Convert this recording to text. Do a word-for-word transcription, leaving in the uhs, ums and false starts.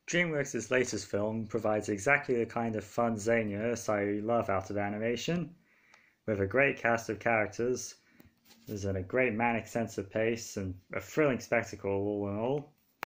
DreamWorks' latest film provides exactly the kind of fun zaniness I love out of animation, with a great cast of characters, there's a great manic sense of pace, and a thrilling spectacle all in all.